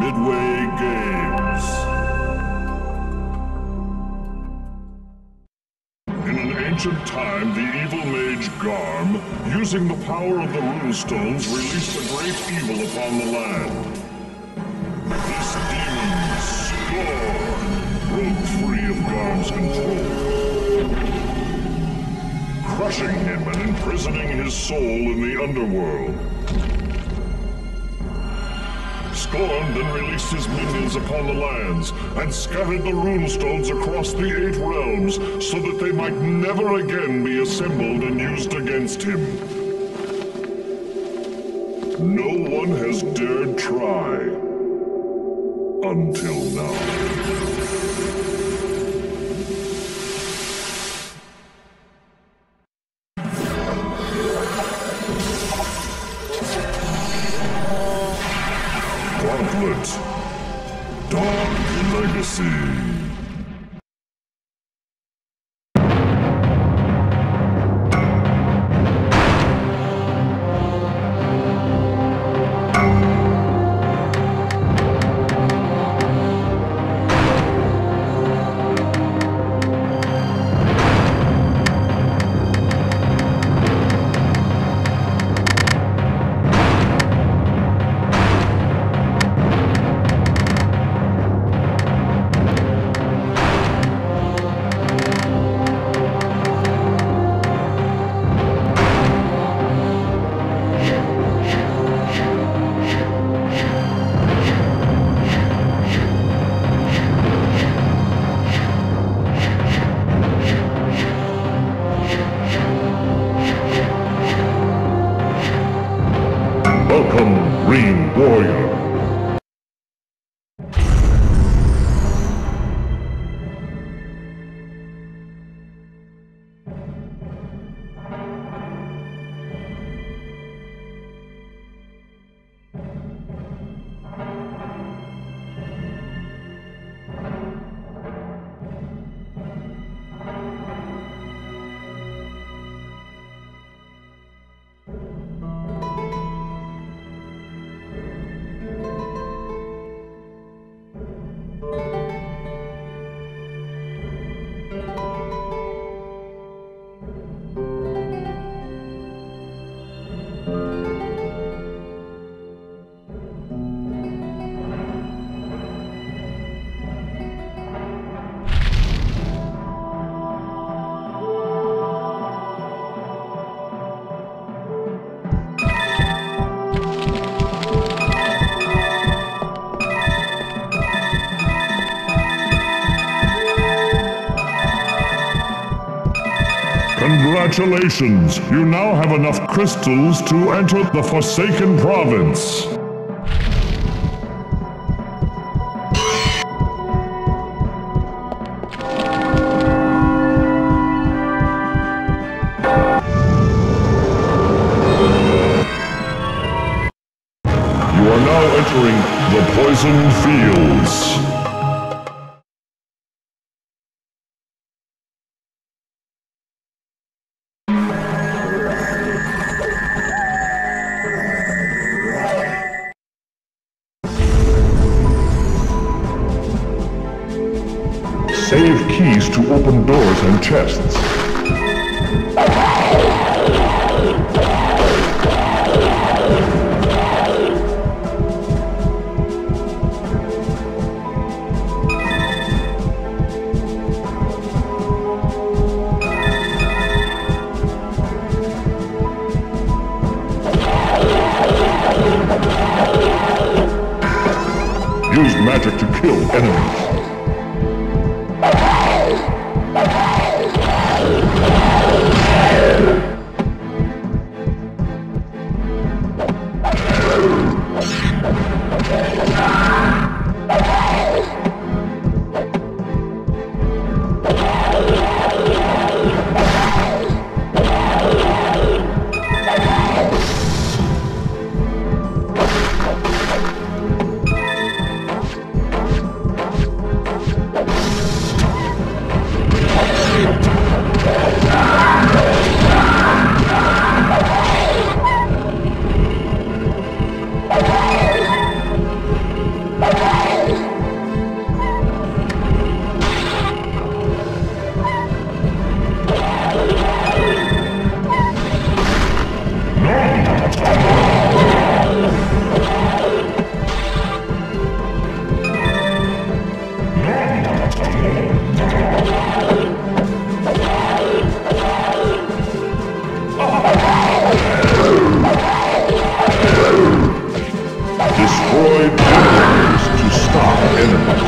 Midway Games. In an ancient time, the evil mage Garm, using the power of the runestones, released a great evil upon the land. This demon, Scorn, broke free of Garm's control, crushing him and imprisoning his soul in the underworld. Scorn then released his minions upon the lands and scattered the runestones across the 8 realms so that they might never again be assembled and used against him. No one has dared try until now. Gauntlet Dark Legacy. Welcome, Green Warrior. Congratulations! You now have enough crystals to enter the Forsaken Province. You are now entering the Poisoned Fields. Save keys to open doors and chests. Use magic to kill enemies. Destroy generators to stop enemies.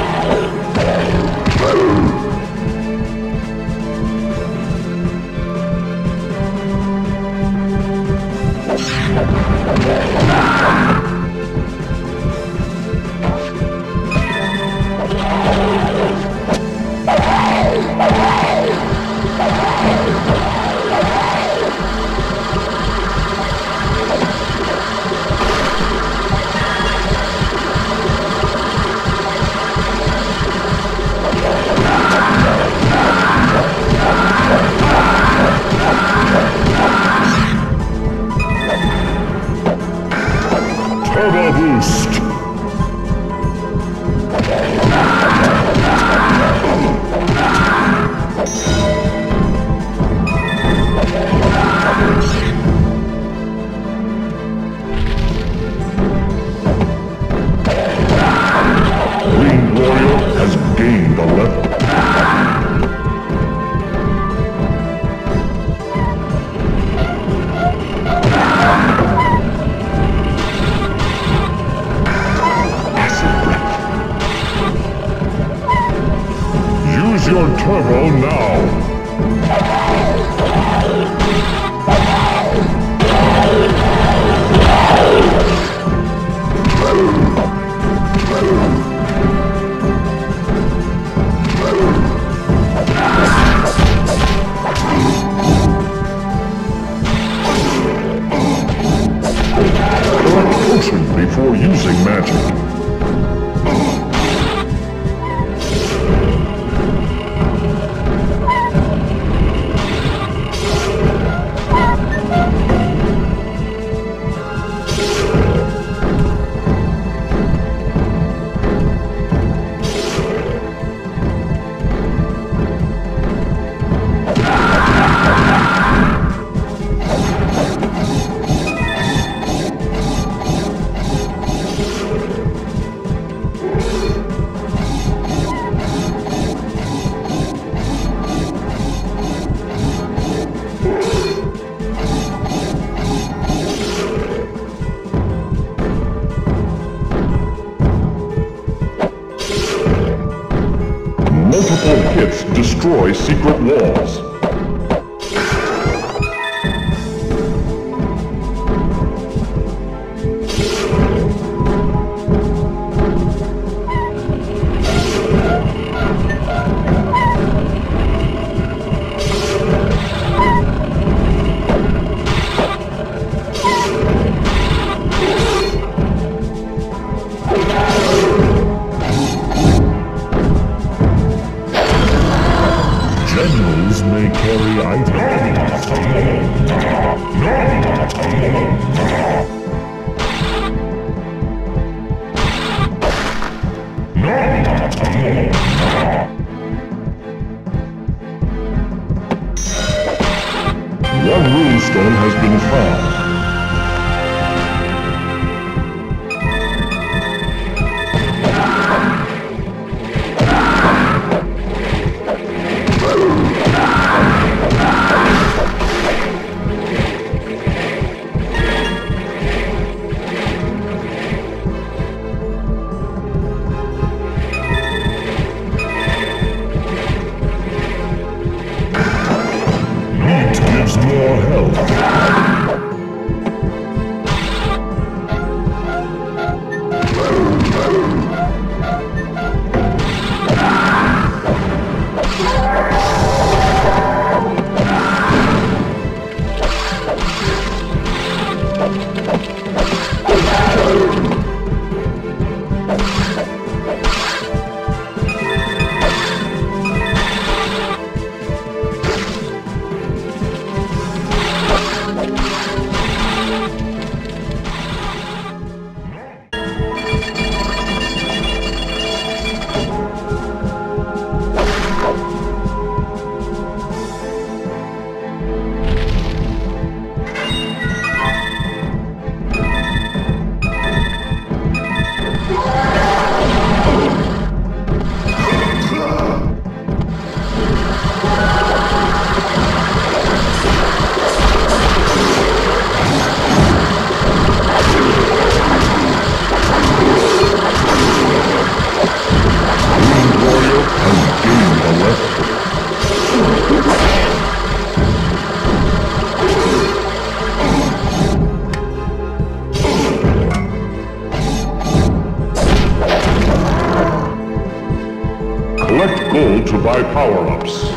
Turbo boost! Green Warrior has gained a level. Use your turbo now! Collect potion before using magic. Multiple hits destroy secret walls. Generals may carry items. One runestone has been found. More health. gold to buy power-ups.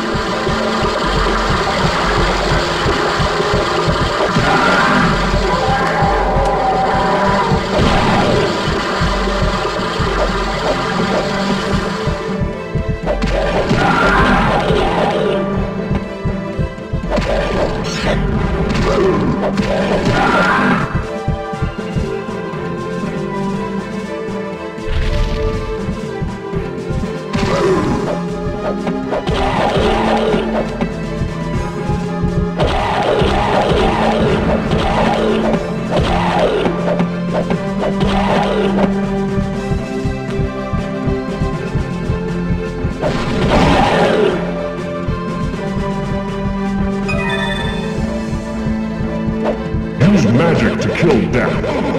Use magic to kill death.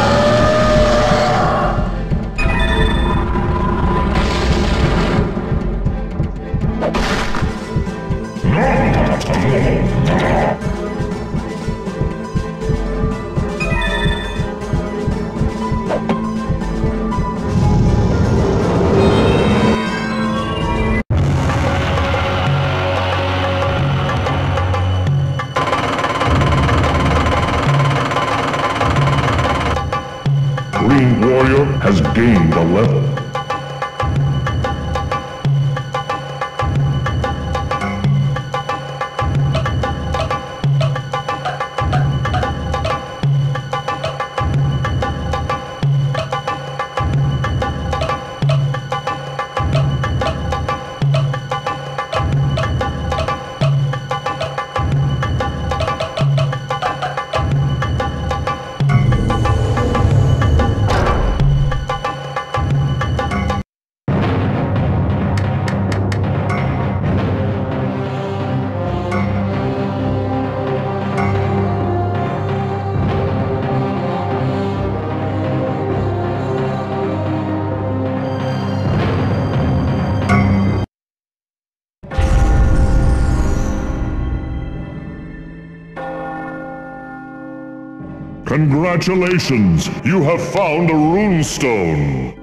Green Warrior has gained a level. Congratulations! You have found a runestone!